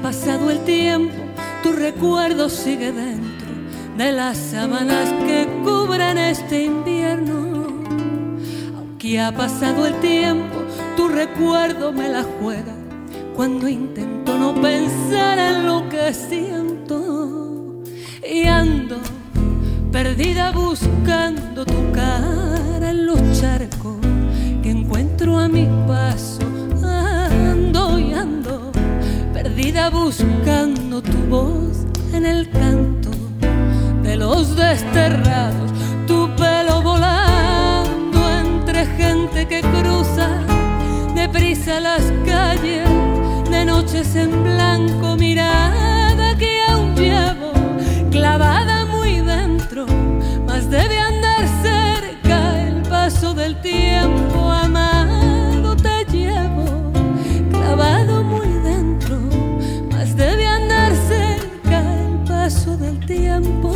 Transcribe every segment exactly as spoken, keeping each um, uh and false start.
pasado el tiempo, tu recuerdo sigue dentro de las sábanas que cubren este invierno. Aunque ha pasado el tiempo, tu recuerdo me la juega cuando intento no pensar en lo que siento. Y ando perdida buscando tu cara en los charcos que encuentro a mi paso. Ando y ando perdida buscando tu voz en el canto de los desterrados, tu pelo volando entre gente que cruza deprisa las calles, de noches en blanco, mirada que aún llevo clavada muy dentro, mas debe andar cerca el paso del tiempo. Amado, te llevo clavado muy dentro, mas debe andar cerca el paso del tiempo.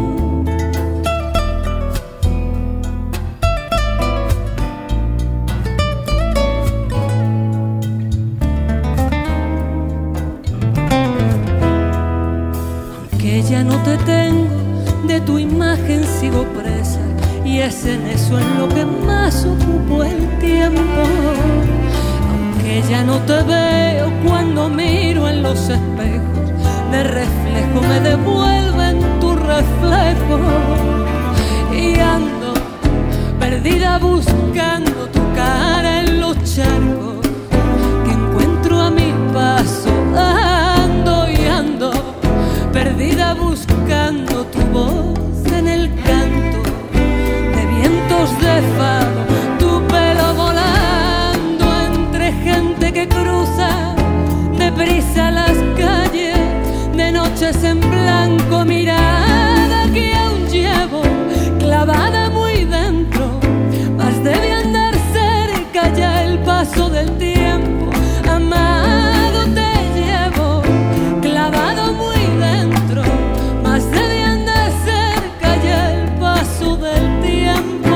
Aunque ya no te tengo, de tu imagen sigo presa, y es en eso en lo que más ocupo el tiempo. Aunque ya no te veo cuando miro en los espejos, de reflejo me devuelven tu reflejo. Y ando perdida buscando tu cara en los charcos que encuentro a mi paso. Ando y ando perdida buscando tu voz en el canto de vientos de fado, tu pelo volando entre gente que cruza deprisa las calles, de noches en blanco, mirada que aún llevo clavada muy dentro, mas debe andar cerca ya el paso del tiempo. Amado, te llevo clavado muy dentro, mas debe andar cerca ya el paso del tiempo.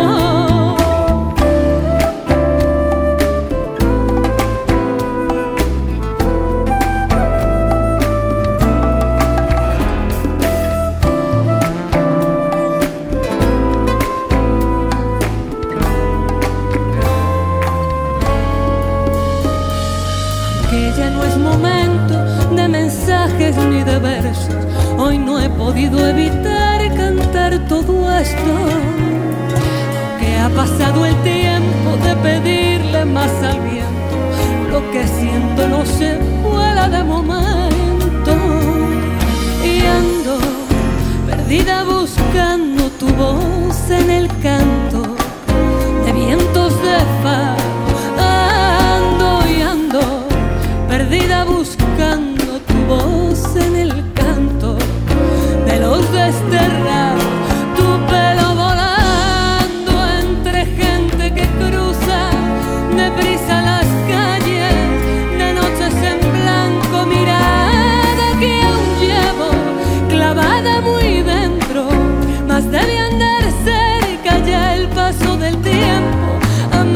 Que ya no es momento de mensajes ni de versos, hoy no he podido evitar cantar todo esto. Que ha pasado el tiempo de pedirle más al viento, lo que siento no se vuela de momento. Y ando perdida buscando tu voz en el canto de vientos de fado. Ando y ando perdida buscando tu voz en el canto de los desterrados, tu pelo volando entre gente que cruza deprisa las calles, de noches en blanco, mirada que aún llevo clavada muy dentro, mas debe andar cerca ya el paso del tiempo.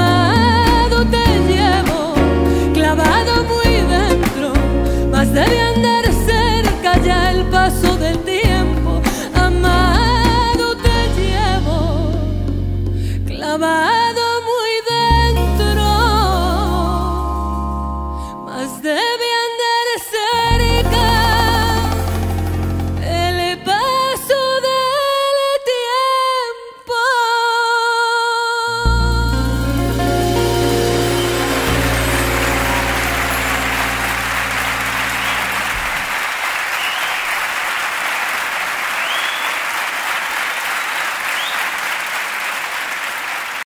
Amado, te llevo clavado muy dentro, mas debe andar